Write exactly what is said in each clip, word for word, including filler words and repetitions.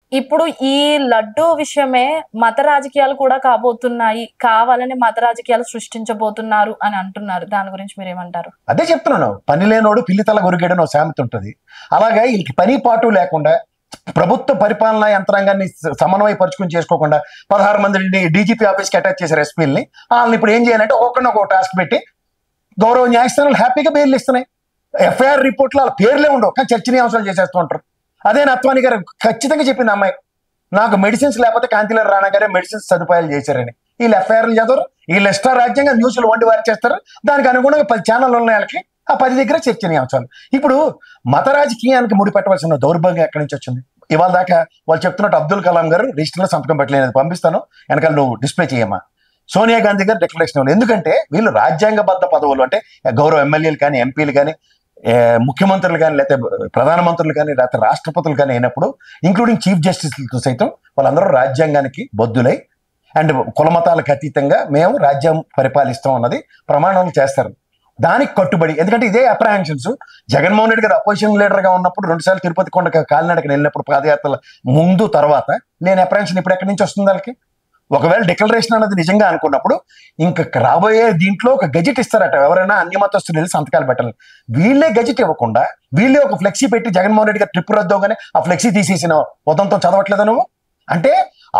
ఇప్పుడు ఈ లడ్డు విషయమే మత రాజకీయాలు కూడా కాబోతున్నాయి, కావాలని మత రాజకీయాలు సృష్టించబోతున్నారు అని అంటున్నారు. దాని గురించి మీరేమంటారు? అదే చెప్తున్నాను, పని లేనోడు పిల్లితల గొరిగేడని ఒక సామెత ఉంటుంది. అలాగే వీళ్ళకి పని పాటు లేకుండా ప్రభుత్వ పరిపాలనా యంత్రాంగాన్ని సమన్వయపరుచుకుని చేసుకోకుండా పదహారు మంది డీజీపీ ఆఫీస్కి అటాచ్ చేశారు ఎస్పీలని. వాళ్ళని ఇప్పుడు ఏం చేయాలంటే ఒక్కడిని ఒక టాస్క్ పెట్టి గౌరవ న్యాయస్థానాలు హ్యాపీగా బెయిల్ ఇస్తున్నాయి. ఎఫ్ఐఆర్ రిపోర్ట్లో వాళ్ళ పేర్లే ఉండవు, కానీ చర్చనీయాంశాలు చేసేస్తూ ఉంటారు. అదే నత్వాని గారు ఖచ్చితంగా చెప్పింది అమ్మాయి, నాకు మెడిసిన్స్ లేకపోతే కాంతిలాల్ రాణా గారే మెడిసిన్స్ సదుపాయాలు చేశారని. వీళ్ళు ఎఫ్ఐఆర్లు చదవరు, వీళ్ళు ఎక్స్ట్రా రాజ్యంగా న్యూస్లు వండి వారు చేస్తారు. దానికి అనుగుణంగా పది ఛానళ్ళు ఉన్నాయి వాళ్ళకి, ఆ పది దగ్గర చర్చనీయాంశాలు. ఇప్పుడు మత రాజకీయానికి ముడిపెట్టవలసిన దౌర్భాగ్యం ఎక్కడి నుంచి వచ్చింది? ఇవాళ దాకా వాళ్ళు చెప్తున్నట్టు అబ్దుల్ కలాం గారు రిజిస్టర్లో సంతకం పెట్టలేదు, పంపిస్తాను వెనకాల నువ్వు డిస్ప్లే చేయమ్మా. సోనియా గాంధీ గారు డిక్లరేషన్ ఇవ్వాలి. ఎందుకంటే వీళ్ళు రాజ్యాంగబద్ధ పదవులు అంటే గౌరవ ఎమ్మెల్యేలు కానీ ఎంపీలు కానీ ముఖ్యమంత్రులు కానీ లేకపోతే ప్రధానమంత్రులు కానీ లేకపోతే రాష్ట్రపతులు కానీ అయినప్పుడు ఇంక్లూడింగ్ చీఫ్ జస్టిస్లతో సైతం వాళ్ళందరూ రాజ్యాంగానికి బద్దులై అండ్ కులమతాలకు అతీతంగా మేము రాజ్యం పరిపాలిస్తాం అన్నది ప్రమాణాలు చేస్తారు. దానికి కట్టుబడి, ఎందుకంటే ఇదే అప్రహెన్షన్స్ జగన్మోహన్ రెడ్డి గారు అపోజిషన్ లీడర్గా ఉన్నప్పుడు రెండుసార్లు తిరుపతి కొండ కాలినడకని వెళ్ళినప్పుడు పాదయాత్రల ముందు తర్వాత లేని అప్రహెన్షన్ ఇప్పుడు ఎక్కడి నుంచి వస్తుంది వాళ్ళకి? ఒకవేళ డిక్లరేషన్ అన్నది నిజంగా అనుకున్నప్పుడు ఇంకా రాబోయే దీంట్లో ఒక గెజెట్ ఇస్తారట, ఎవరైనా అన్య మతస్థులు వెళ్ళి సంతకాలు పెట్టాలి. వీళ్ళే గెజెట్ ఇవ్వకుండా వీళ్ళే ఒక ఫ్లెక్సీ పెట్టి జగన్మోహన్ రెడ్డి గారు ట్రిప్ రద్దోగానే ఆ ఫ్లెక్సీ తీసేసిన ఉదంతం చదవట్లేదా నువ్వు? అంటే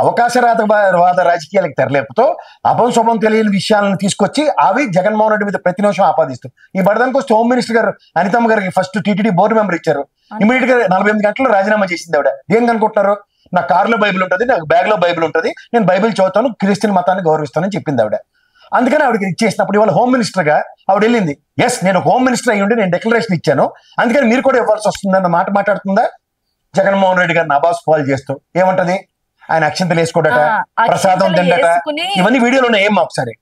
అవకాశవాద రాజకీయాలకు తెరలేపుతో అభం శుభం తెలియని విషయాలను తీసుకొచ్చి అవి జగన్మోహన్ రెడ్డి మీద ప్రతి నిమిషం ఆపాదిస్తూ ఈ బడదానికి వస్తే హోమ్ మినిస్టర్ గారు అనితమ్మ గారికి ఫస్ట్ టీటీడీ బోర్డు మెంబర్ ఇచ్చారు. ఇమీడియట్ గా నలభై ఎనిమిది గంటల్లో రాజీనామా చేసింది ఆవిడ. ఏం కనుకుంటున్నారు? నా కారులో బైబిల్ ఉంటుంది, నాకు బ్యాగ్ లో బైబిల్ ఉంటుంది, నేను బైబిల్ చదువుతాను, క్రిస్టియన్ మతాన్ని గౌరవిస్తానని చెప్పింది ఆవిడ. అందుకని ఆవిడకి ఇచ్చేసినప్పుడు ఇవాళ హోమ్ మినిస్టర్ గా ఆవిడ వెళ్ళింది. ఎస్, నేను హోమ్ మినిస్టర్ అయ్యి ఉండి నేను డిక్లరేషన్ ఇచ్చాను, అందుకని మీరు కూడా ఇవ్వాల్సి వస్తుందన్న మాట మాట్లాడుతుందా? జగన్మోహన్ రెడ్డి గారిని అబాస్ పాలు చేస్తూ ఏమంటది? ఆయన అక్షంతలు వేసుకోడట, ప్రసాదం తిండట, ఇవన్నీ వీడియోలో ఉన్నాయి. ఏం ఒకసారి